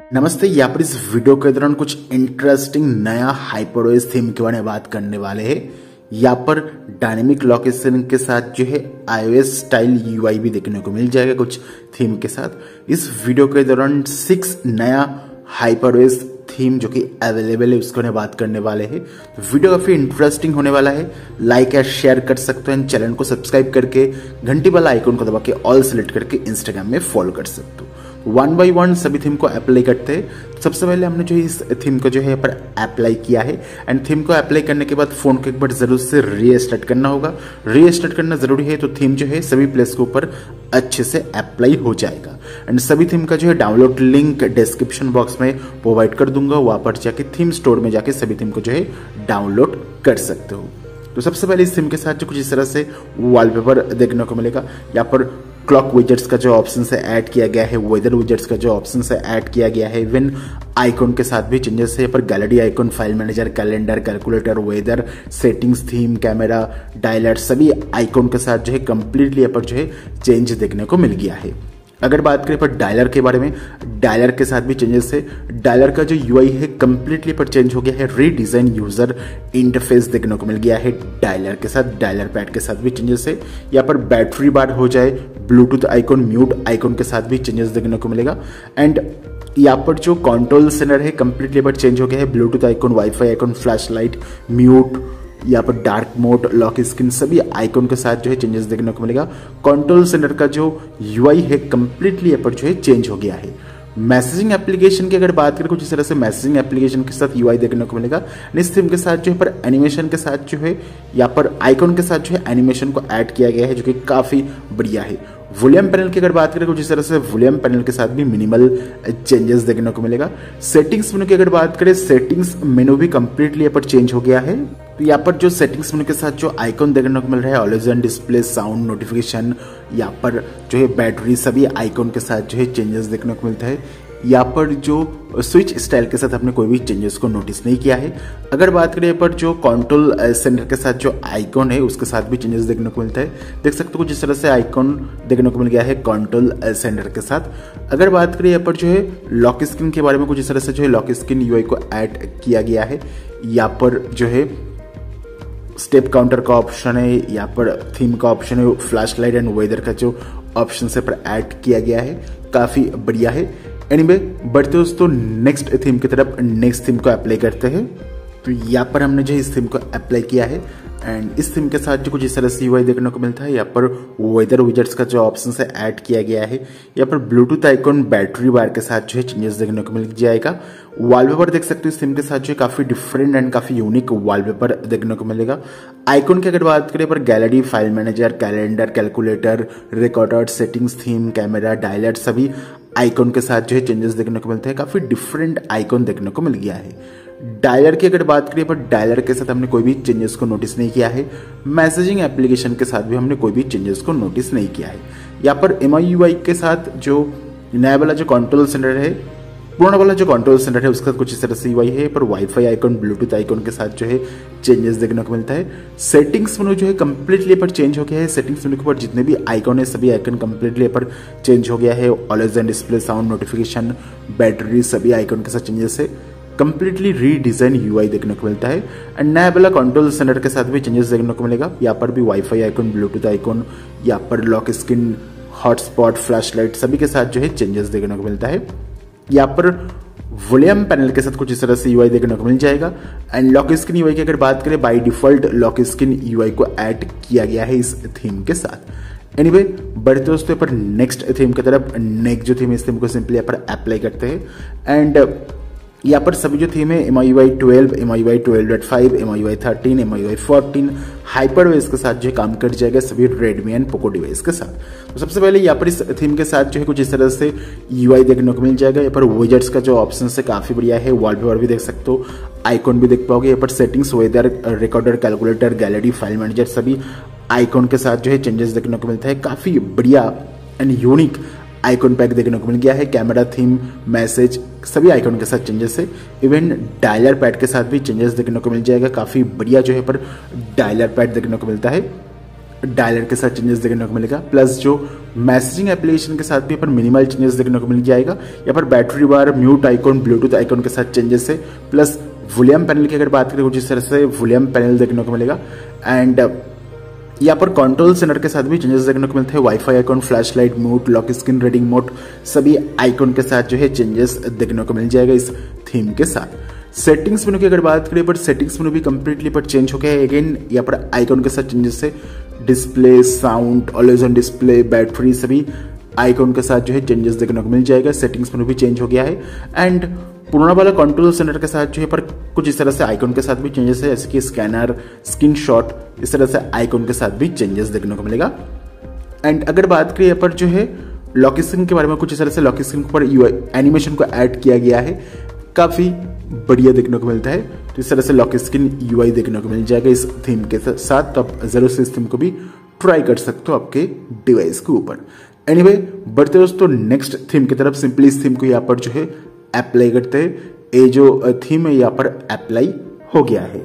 नमस्ते। यहाँ पर इस वीडियो के दौरान कुछ इंटरेस्टिंग नया हाइपरओएस थीम के बारे में बात करने वाले हैं। यहाँ पर डायनेमिक लोकेशन के साथ जो है iOS स्टाइल यूआई भी देखने को मिल जाएगा कुछ थीम के साथ। इस वीडियो के दौरान 6 नया हाइपरओएस थीम जो कि अवेलेबल है उसको बात करने वाले हैं। वीडियो काफी इंटरेस्टिंग होने वाला है। लाइक या शेयर कर सकते हैं, चैनल को सब्सक्राइब करके घंटी वाला आइकन को दबा के ऑल सेलेक्ट करके इंस्टाग्राम में फॉलो कर सकते हो। वन बाय वन सभी थीम को अप्लाई करते हैं। सबसे पहले हमने जो इस थीम को जो है यहाँ पर अप्लाई किया है एंड थीम को अप्लाई करने के बाद फोन को एक बार जरूर से रीस्टार्ट करना होगा। रीस्टार्ट करना जरूरी है तो थीम जो है सभी प्लेस के ऊपर अच्छे से अप्लाई हो जाएगा। एंड सभी थीम का जो है डाउनलोड लिंक डिस्क्रिप्शन बॉक्स में प्रोवाइड कर दूंगा। वहां पर जाके थीम स्टोर में जाके सभी थीम को जो है डाउनलोड कर सकते हो। तो सबसे पहले इस थीम के साथ जो कुछ इस तरह से वॉलपेपर देखने को मिलेगा। यहाँ पर क्लॉक विजेट्स का जो ऑप्शन से ऐड किया गया है, वेदर विजेट्स का जो ऑप्शन से ऐड किया गया है, इवन आइकॉन के साथ भी चेंजेस है। पर gallery icon, file manager, calendar, calculator, weather, settings, theme, camera, dialer सभी आइकॉन के साथ जो है कंप्लीटली यहाँ पर जो है चेंज देखने को मिल गया है। अगर बात करें पर डायलर के बारे में, डायलर के साथ भी चेंजेस है। डायलर का जो यूआई है कंप्लीटली पर चेंज हो गया है। रीडिजाइन यूजर इंटरफेस देखने को मिल गया है डायलर के साथ। डायलर पैड के साथ भी चेंजेस है। यहाँ पर बैटरी बार हो जाए, ब्लूटूथ आइकॉन, म्यूट आइकॉन के साथ भी चेंजेस देखने को मिलेगा। एंड यहाँ पर जो कंट्रोल सेंटर है कंप्लीटली पर चेंज हो गया है। Bluetooth icon, wifi icon, flash light, mute, यहाँ पर डार्क मोड, लॉक स्क्रीन सभी आइकॉन के साथ जो है चेंजेस देखने को मिलेगा। कंट्रोल सेंटर का जो यूआई है कंप्लीटली यहाँ पर जो है चेंज हो गया है। मैसेजिंग एप्लीकेशन की अगर बात करें, कुछ इस तरह से मैसेजिंग एप्लीकेशन के साथ यूआई देखने को मिलेगा। इस थीम के साथ जो है पर एनिमेशन के साथ जो है यहाँ पर आइकॉन के साथ जो है एनिमेशन को ऐड किया गया है जो कि काफी बढ़िया है। वॉल्यूम पैनल की अगर बात करें, कुछ इस तरह से वॉल्यूम पैनल के साथ भी मिनिमल चेंजेस देखने को मिलेगा। सेटिंग्स मेनू की अगर बात करें, सेटिंग्स मेनू भी कंप्लीटली यहाँ पर चेंज हो गया है। तो यहाँ पर जो सेटिंग्स मेनू के साथ जो आइकॉन देखने को मिल रहा है, always on display, sound, notification, यहाँ पर जो है बैटरी सभी आइकॉन के साथ जो है चेंजेस देखने को मिलता है। यहाँ पर जो स्विच स्टाइल के साथ आपने कोई भी चेंजेस को नोटिस नहीं किया है। अगर बात करें यहाँ पर जो कंट्रोल सेंटर के साथ जो आइकॉन है उसके साथ भी चेंजेस देखने को मिलता है। देख सकते हो जिस तरह से आइकॉन देखने को मिल गया है कंट्रोल सेंटर के साथ। अगर बात करें यहाँ पर जो है लॉक स्क्रीन के बारे में, कुछ इस तरह से जो है लॉक स्क्रीन यूआई को ऐड किया गया है। यहाँ पर जो है स्टेप काउंटर का ऑप्शन है, यहाँ पर थीम का ऑप्शन है, फ्लैश लाइट एंड वेदर का जो ऑप्शन से पर ऐड किया गया है, काफी बढ़िया है। एनीवे बढ़ते दोस्तों नेक्स्ट थीम की तरफ, नेक्स्ट थीम को अप्लाई करते हैं। तो यहाँ पर हमने जो इस थीम को अप्लाई किया है एंड इस थीम के साथ जो कुछ इस तरह से यूआई देखने को मिलता है। यहाँ पर वेदर विजेट्स का जो ऑप्शन से ऐड किया गया है। यहाँ पर ब्लूटूथ आइकॉन, बैटरी बार के साथ जो है चेंजेस देखने को मिल जाएगा। वॉलपेपर देख सकते हो इस थीम के साथ जो काफी डिफरेंट एंड काफी यूनिक वॉलपेपर देखने को मिलेगा। आइकॉन की अगर बात करें पर gallery, file manager, calendar, calculator, recorder, settings, theme, camera, dialer सभी आइकॉन के साथ जो है चेंजेस देखने को मिलते हैं। काफी डिफरेंट आइकॉन देखने को मिल गया है। डायलर की अगर बात करें पर डायलर के साथ हमने कोई भी चेंजेस को नोटिस नहीं किया है। मैसेजिंग एप्लीकेशन के साथ भी हमने कोई भी चेंजेस को नोटिस नहीं किया है। यहाँ पर MIUI के साथ जो नया वाला जो कंट्रोल सेंटर है, पुराना वाला जो कंट्रोल सेंटर है उसका कुछ इस तरह से यूआई है। पर वाईफाई आइकॉन, ब्लूटूथ आइकॉन के साथ जो है चेंजेस देखने को मिलता है। सेटिंग्स मेनू जो है कंप्लीटली पर चेंज हो गया है। सेटिंग्स मेनू के ऊपर जितने भी आइकॉन है सभी आइकॉन कंप्लीटली पर चेंज हो गया है। Always on display, sound, notification, battery सभी आइकॉन के साथ चेंजेस है। कंप्लीटली रीडिजाइन यूआई देखने को मिलता है। एंड नया वाला कंट्रोल सेंटर के साथ भी चेंजेस देखने को मिलेगा। यहाँ पर भी वाईफाई आइकॉन, ब्लूटूथ आइकॉन, यहाँ पर lock screen, hotspot, flash light सभी के साथ जो है चेंजेस देखने को मिलता है। यहाँ पर वॉल्यूम पैनल के साथ कुछ इस तरह से यूआई देखने को मिल जाएगा। एंड लॉक स्क्रीन यूआई की अगर बात करें, by default lock screen UI को ऐड किया गया है इस थीम के साथ। एनीवे बढ़ते दोस्तों पर नेक्स्ट थीम की तरफ। नेक्स्ट जो थीम इस थीम को सिंपली यहाँ पर अप्लाई करते हैं। एंड यहाँ पर सभी जो थीम है MIUI 12, MIUI 12.5, MIUI 13, MIUI 14 hyper OS के साथ जो है काम कर जाएगा सभी रेडमी एंड पोको डिवाइस के साथ। तो सबसे पहले यहाँ पर इस थीम के साथ जो है कुछ इस तरह से यूआई देखने को मिल जाएगा। यहाँ पर विजेट्स का जो ऑप्शन है काफी बढ़िया है। वॉलपेपर भी देख सकते हो, आइकॉन भी देख पाओगे। यहाँ पर settings, weather, recorder, calculator, gallery, file manager सभी आइकॉन के साथ जो है चेंजेस देखने को मिलता है। काफी बढ़िया एंड यूनिक आइकॉन पैक देखने को मिल गया है। कैमरा, थीम, मैसेज सभी आइकॉन के साथ चेंजेस है। इवन डायलर पैड के साथ भी चेंजेस देखने को मिल जाएगा। काफी बढ़िया जो है पर डायलर पैड देखने को मिलता है। डायलर के साथ चेंजेस देखने को मिलेगा, प्लस जो मैसेजिंग एप्लीकेशन के साथ भी यहाँ पर मिनिमल चेंजेस देखने को मिल जाएगा। यहाँ पर battery bar, mute icon, Bluetooth icon के साथ चेंजेस है, प्लस वॉल्यूम पैनल की अगर बात करें कुछ इस तरह से वॉल्यूम पैनल देखने को मिलेगा। एंड यहाँ पर कंट्रोल सेंटर के साथ भी चेंजेस देखने को मिलते हैं। Wifi icon, flash light, mute, lock screen, reading mode, सभी आइकॉन के साथ जो है चेंजेस देखने को मिल जाएगा इस थीम के साथ। सेटिंग्स मेनू की अगर बात करें, पर सेटिंग्स मेनू भी कंप्लीटली पर चेंज हो गया है। अगेन यहाँ पर आइकॉन के साथ चेंजेस है, display, sound, always on display, battery, सभी आइकॉन के साथ जो है चेंजेस देखने को मिल जाएगा। सेटिंग्स मेनू भी चेंज हो गया है। एंड पुराना वाला कंट्रोल सेंटर के साथ जो है पर कुछ इस तरह से आइकॉन के साथ भी चेंजेस है, जैसे कि स्कैनर, स्क्रीनशॉट, इस तरह से आइकॉन के साथ भी चेंजेस देखने को मिलेगा। एंड अगर बात करें यहाँ पर जो है लॉक स्क्रीन के बारे में, कुछ इस तरह से लॉक स्क्रीन पर एनिमेशन को ऐड किया गया है, काफी बढ़िया देखने को मिलता है। तो इस तरह से लॉक स्क्रीन यूआई देखने को मिल जाएगा इस थीम के साथ। तो आप जरूर से इस थीम को भी ट्राई कर सकते हो आपके डिवाइस के ऊपर। एनीवे, बढ़ते दोस्तों नेक्स्ट थीम की तरफ। सिंपली इस थीम को यहाँ पर जो है अप्लाई करते हैं। ये जो थीम है यहाँ पर अप्लाई हो गया है।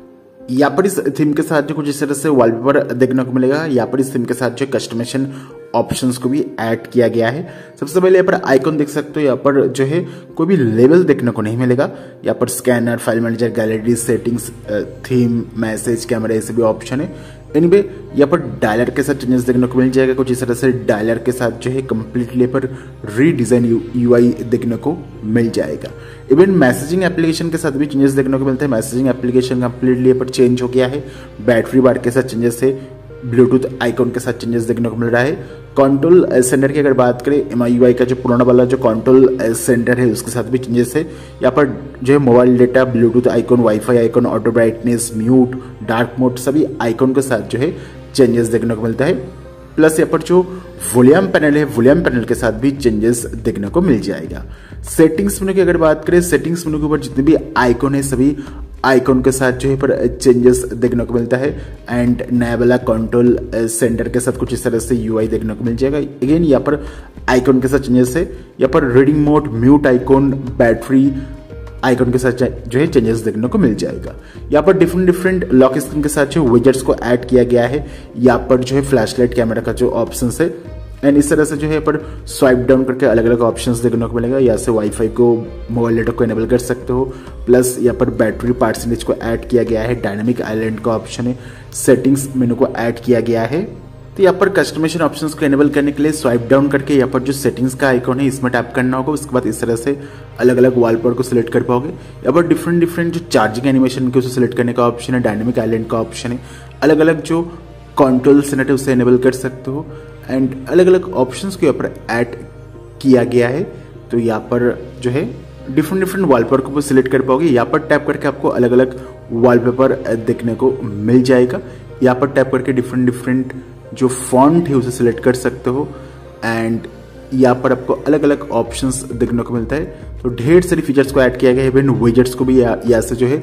यहाँ पर इस थीम के साथ जो कुछ इस तरह से वॉलपेपर देखने को मिलेगा। यहाँ पर इस थीम के साथ जो कस्टमाइजेशन ऑप्शंस को भी ऐड किया गया है। सबसे पहले यहाँ पर आइकॉन देख सकते हो, यहाँ पर जो है कोई भी लेवल देखने को नहीं मिलेगा। यहाँ पर scanner, file manager, gallery, settings, theme, message, camera, ये सभी ऑप्शन है। एनीवे, यहाँ पर डायलर के साथ चेंजेस देखने को मिल जाएगा। कुछ इस तरह से डायलर के साथ जो है कंप्लीटली पर रीडिजाइन यूआई देखने को मिल जाएगा। इवन मैसेजिंग एप्लीकेशन के साथ भी चेंजेस देखने को मिलते हैं। मैसेजिंग एप्लीकेशन कंप्लीटली पर चेंज हो गया है। बैटरी बार के साथ चेंजेस है, ब्लूटूथ आइकॉन के साथ चेंजेस देखने को मिल रहा है। कंट्रोल सेंटर की अगर बात करें, MIUI का जो पुराना वाला जो कंट्रोल सेंटर है उसके साथ भी चेंजेस है। यहाँ पर जो है mobile data, Bluetooth icon, wifi icon, auto brightness, mute, dark mode, सभी आइकॉन के साथ जो है चेंजेस देखने को मिलता है। प्लस यहाँ पर जो वॉल्यूम पैनल है, वॉल्यूम पैनल के साथ भी चेंजेस देखने को मिल जाएगा। सेटिंग्स मेनू की अगर बात करें, सेटिंग्स मेनू के ऊपर जितने भी आइकॉन है सभी आइकॉन के साथ जो है पर चेंजेस देखने को मिलता है। एंड नया वाला कंट्रोल सेंटर के साथ कुछ इस तरह से यूआई देखने को मिल जाएगा। अगेन यहाँ पर आइकॉन के साथ चेंजेस है। यहाँ पर reading mode, mute icon, battery icon के साथ जो है चेंजेस देखने को मिल जाएगा। यहाँ पर डिफरेंट लॉक स्क्रीन के साथ जो विजेट्स को ऐड किया गया है। यहाँ पर जो है फ्लैशलाइट, कैमरा का जो ऑप्शन है, एंड इस तरह से जो है पर स्वाइप डाउन करके अलग अलग ऑप्शंस देखने को मिलेगा। यहाँ से वाईफाई को, मोबाइल डेटा को एनेबल कर सकते हो। प्लस यहाँ पर बैटरी परसेंटेज को ऐड किया गया है। डायनामिक आइलैंड का ऑप्शन है। सेटिंग्स मेनू को ऐड किया गया है। तो यहाँ पर कस्टमाइजेशन ऑप्शंस को एनेबल करने के लिए स्वाइप डाउन करके यहाँ पर जो सेटिंग्स का आइकॉन है इसमें टैप करना होगा। उसके बाद इस तरह से अलग अलग वॉलपेपर को सिलेक्ट कर पाओगे। यहाँ पर डिफरेंट जो चार्जिंग एनिमेशन के उसे सिलेक्ट करने का ऑप्शन है। डायनामिक आइलैंड का ऑप्शन है। अलग अलग जो कंट्रोल सेंटर है उसे एनेबल कर सकते हो। एंड अलग अलग ऑप्शंस को यहाँ पर ऐड किया गया है। तो यहाँ पर जो है डिफरेंट वॉलपेपर को सिलेक्ट कर पाओगे। यहाँ पर टैप करके आपको अलग अलग वॉलपेपर देखने को मिल जाएगा। यहाँ पर टैप करके डिफरेंट जो फॉन्ट है उसे सिलेक्ट कर सकते हो। एंड यहाँ पर आपको अलग अलग ऑप्शंस देखने को मिलता है। तो ढेर सारी फीचर्स को ऐड किया गया है। इवन विजेट्स को भी यहाँ से जो है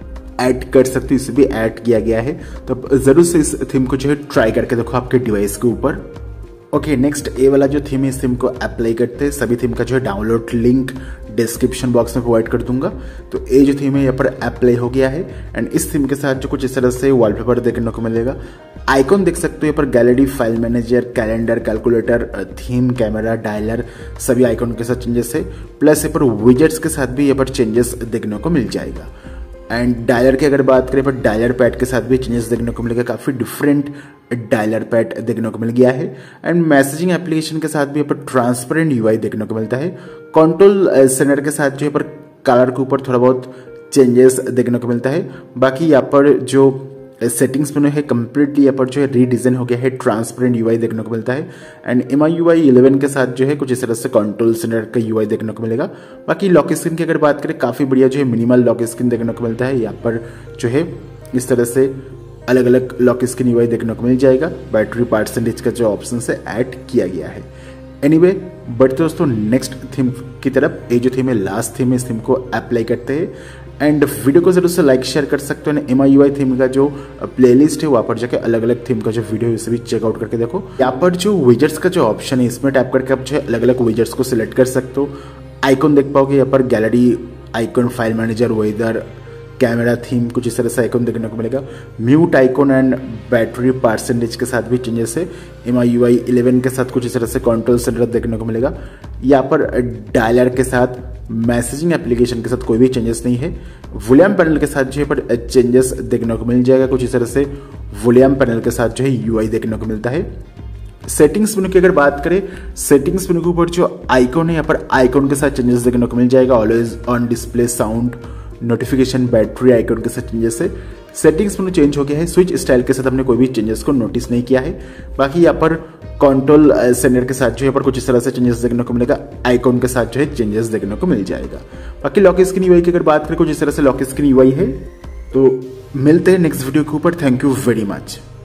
ऐड कर सकते हो, इसे भी ऐड किया गया है। तो जरूर से इस थीम को जो है ट्राई करके देखो आपके डिवाइस के ऊपर। ओके, नेक्स्ट ये वाला जो थीम है इस थीम को अप्लाई करते हैं। सभी थीम का जो है डाउनलोड लिंक डिस्क्रिप्शन बॉक्स में प्रोवाइड कर दूंगा। तो ये जो थीम है यहाँ पर अप्लाई हो गया है। एंड इस थीम के साथ जो कुछ इस तरह से वॉलपेपर देखने को मिलेगा। आइकॉन देख सकते हो यहाँ पर gallery, file manager, calendar, calculator, theme, camera, dialer, सभी आइकॉन के साथ चेंजेस है। प्लस यहाँ पर विजेट्स के साथ भी यहाँ पर चेंजेस देखने को मिल जाएगा। एंड डायलर की अगर बात करें, पर डायलर पैड के साथ भी चेंजेस देखने को मिलेगा। काफी डिफरेंट डायलर पैड देखने को मिल गया है। एंड मैसेजिंग एप्लीकेशन के साथ भी यहाँ पर ट्रांसपेरेंट यूआई देखने को मिलता है। कंट्रोल सेंटर के साथ जो यहाँ पर कलर के ऊपर थोड़ा बहुत चेंजेस देखने को मिलता है। बाकी यहाँ पर जो सेटिंग्स मेनू है कंप्लीटली यहाँ पर जो है रीडिजाइन हो गया है। ट्रांसपेरेंट यूआई देखने को मिलता है। एंड MIUI 11 के साथ जो है कुछ इस तरह से कंट्रोल सेंटर का यूआई देखने को मिलेगा। बाकी लॉक स्क्रीन की अगर बात करें, काफी बढ़िया जो है मिनिमल लॉक स्क्रीन देखने को मिलता है। यहाँ पर जो है इस तरह से अलग अलग लॉक स्क्रीन यूआई देखने को मिल जाएगा। बैटरी परसेंटेज का जो ऑप्शन है ऐड किया गया है। एनीवे, बढ़ते दोस्तों नेक्स्ट थीम की तरफ। ये जो थीम है लास्ट थीम है, इस थीम को अप्लाई करते हैं। एंड वीडियो को जरूर से लाइक शेयर कर सकते हो। MIUI थीम का जो प्लेलिस्ट है वहाँ पर जाकर अलग अलग थीम का जो वीडियो है उसे भी चेकआउट करके देखो। यहाँ पर जो विजेट्स का जो ऑप्शन है इसमें टैप करके आप जो है अलग अलग विजेट्स को सिलेक्ट कर सकते हो। आइकॉन देख पाओगे यहाँ पर gallery icon, file manager, weather, camera theme कुछ इस तरह से आइकॉन देखने को मिलेगा। Mute icon and battery percentage के साथ भी चेंजेस है। MIUI 11 के साथ कुछ इस तरह से कंट्रोल सेंटर देखने को मिलेगा। यहाँ पर डायलर के साथ मैसेजिंग एप्लीकेशन के साथ कोई भी चेंजेस नहीं है। वॉल्यूम पैनल के साथ जो है पर चेंजेस देखने को मिल जाएगा। कुछ इस तरह से वॉल्यूम पैनल के साथ जो है UI देखने को मिलता है। सेटिंग्स मेनू की अगर बात करें, सेटिंग्स मेनू के ऊपर जो आइकॉन है यहाँ पर आइकॉन के साथ चेंजेस देखने को मिल जाएगा। Always on display, sound, notification, battery icon के साथ चेंजेस है। सेटिंग्स मेनू चेंज हो गया है। स्विच स्टाइल के साथ हमने कोई भी चेंजेस को नोटिस नहीं किया है। बाकी यहाँ पर कंट्रोल सेंटर के साथ जो है पर कुछ इस तरह से चेंजेस देखने को मिलेगा। आइकॉन के साथ जो है चेंजेस देखने को मिल जाएगा। बाकी लॉक स्क्रीन UI की अगर बात करें, कुछ इस तरह से लॉक स्क्रीन UI है। तो मिलते हैं नेक्स्ट वीडियो के ऊपर। Thank you very much.